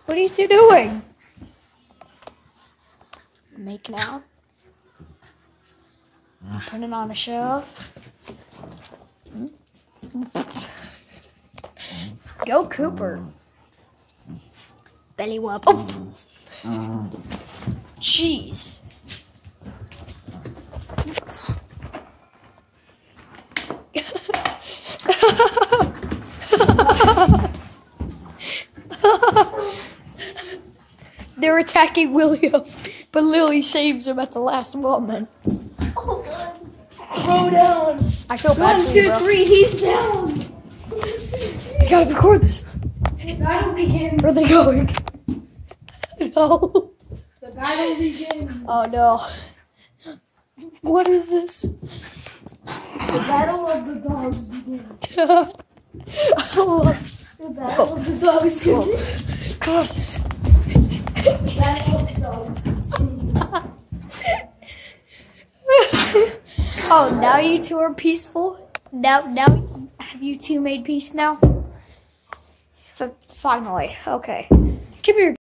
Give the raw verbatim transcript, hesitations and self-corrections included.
What are you two doing? Making out? Putting on a show? Go Cooper. Belly whoop. Oh. Jeez. They're attacking William, but Lily saves him at the last moment. Oh God. Throw down. I feel bad One, for you, two, bro. three, he's down. I gotta record this. The battle begins. Where are they going? No. The battle begins. Oh no. What is this? The battle of the dogs begins. I love The battle of the dogs begins. God. The battle of the dogs begins. Oh, now you two are peaceful? Now, now, have you two made peace now? So, finally, okay. Come here.